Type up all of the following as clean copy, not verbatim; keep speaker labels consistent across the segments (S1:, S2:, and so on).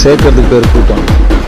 S1: சேர்க்கறதுக்கு பேர் கூட்டம்,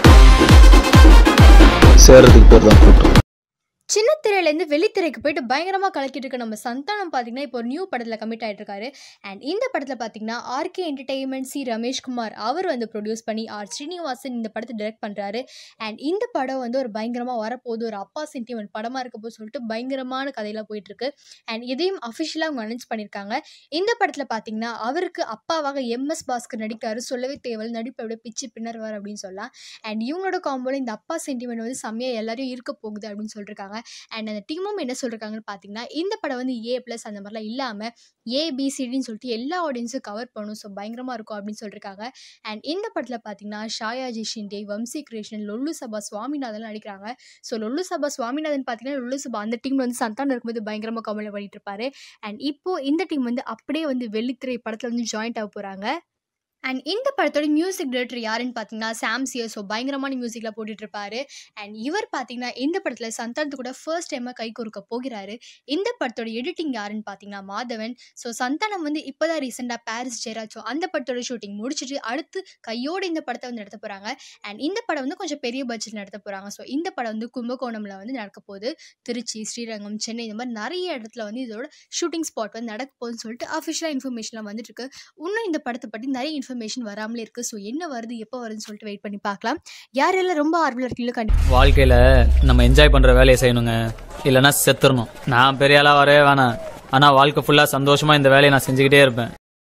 S1: சேர்றதுக்கு பேர் தான் கூட்டம்.
S2: சின்ன திரையிலேருந்து வெள்ளித்திரைக்கு போயிட்டு பயங்கரமாக கலக்கிட்டு இருக்க நம்ம சந்தானம் பார்த்தீங்கன்னா இப்போ ஒரு நியூ படத்தில் கமிட் ஆகிட்டு இருக்காரு. அண்ட் இந்த படத்தில் பார்த்தீங்கன்னா ஆர்கே என்டர்டெயின்மெண்ட் ரமேஷ்குமார் அவர் வந்து ப்ரொடியூஸ் பண்ணி ஸ்ரீனிவாசன் இந்த படத்தை டைரக்ட் பண்ணுறாரு. அண்ட் இந்த படம் வந்து ஒரு பயங்கரமாக வரப்போகுது, ஒரு அப்பா சென்டிமெண்ட் படமாக இருக்க போது சொல்லிட்டு பயங்கரமான கதையெல்லாம் போயிட்டுருக்கு. அண்ட் இதையும் அஃபிஷியலாக அவங்க அனௌன்ஸ் பண்ணியிருக்காங்க. இந்த படத்தில் பார்த்தீங்கன்னா அவருக்கு அப்பாவாக எம்எஸ் பாஸ்கர் நடிக்காரு. சொல்லவே தேவையில்லை, நடிப்பு அப்படியே பிச்சு பின்னர்வார் அப்படின்னு சொல்லலாம். அண்ட் இவங்களோட காம்போல இந்த அப்பா சென்டிமெண்ட் வந்து செம்மையாக எல்லாரையும் இருக்க போகுது அப்படின்னு சொல்லியிருக்காங்க. அண்ட் அந்த டீமும் என்ன சொல்றாங்கன்னு பார்த்தீங்கன்னா இந்த படம் வந்து A+ அந்த மாதிரிலாம் இல்லாமல் ABCDன்னு சொல்லிட்டு எல்லா ஆடியன்ஸும் கவர் பண்ணணும், ஸோ பயங்கரமாக இருக்கும் அப்படின்னு சொல்லியிருக்காங்க. அண்ட் இந்த படத்தில் பார்த்தீங்கன்னா ஷாயாஜி ஷிண்டே, வம்சி கிருஷ்ணன், லொல்லு சபா சுவாமிநாதன் நடிக்கிறாங்க. ஸோ லொல்லு சபா சுவாமிநாதன் பார்த்தீங்கன்னா லொல்லு சபா அந்த டீம் வந்து சந்தானம் இருக்கும்போது பயங்கரமாக கமெண்ட் பண்ணிட்டு இருப்பாரு. அண்ட் இப்போ இந்த டீம் வந்து அப்படியே வந்து வெள்ளித்திரை படத்தில் வந்து ஜாயின்ட் ஆக போகிறாங்க. அண்ட் இந்த படத்தோட மியூசிக் டைரக்டர் யாருன்னு பார்த்தீங்கன்னா சாம்சியர். ஸோ பயங்கரமான மியூசிக்லாம் போட்டுட்ருப்பாரு. அண்ட் இவர் பார்த்தீங்கன்னா இந்த படத்தில் சந்தானத்து கூட ஃபர்ஸ்ட் டைமாக கை கொடுக்க போகிறாரு. இந்த படத்தோட எடிட்டிங் யாருன்னு பார்த்தீங்கன்னா மாதவன். ஸோ சந்தானம் வந்து இப்போ தான் ரீசெண்டாக பாரிஸ் ஜெயராஜ் அந்த படத்தோட ஷூட்டிங் முடிச்சுட்டு அடுத்து கையோடு இந்த படத்தை வந்து நடத்த போகிறாங்க. அண்ட் இந்த படம் வந்து கொஞ்சம் பெரிய பட்ஜெட் நடத்த போகிறாங்க. ஸோ இந்த படம் வந்து கும்பகோணமில் வந்து நடக்க போகுது. திருச்சி, ஸ்ரீரங்கம், சென்னை இந்த மாதிரி நிறைய இடத்துல வந்து இதோட ஷூட்டிங் ஸ்பாட் வந்து நடக்க போகுதுன்னு சொல்லிட்டு அஃபிஷியலாக இன்ஃபர்மேஷன்லாம் வந்துட்டு இருக்கு. இன்னும் இந்த படத்தை பற்றி நிறைய இன்ஃபர்மேஷன் வராமலே இருக்கு. ஸோ என்ன வருது எப்போ வருதுன்னு சொல்லிட்டு வெயிட் பண்ணி பார்க்கலாம். யாரெல்லாம் ரொம்ப ஆர்வலா இருக்கீங்களோ கண்டிப்பாக
S3: வாழ்க்கையில நம்ம என்ஜாய் பண்ற வேலையை செய்யணுங்க, இல்லைன்னா செத்துறணும். நான் பெரிய ஆளா வரவே வேணாம், ஆனா வாழ்க்கை ஃபுல்லா சந்தோஷமா இந்த வேலையை நான் செஞ்சுக்கிட்டே இருப்பேன்.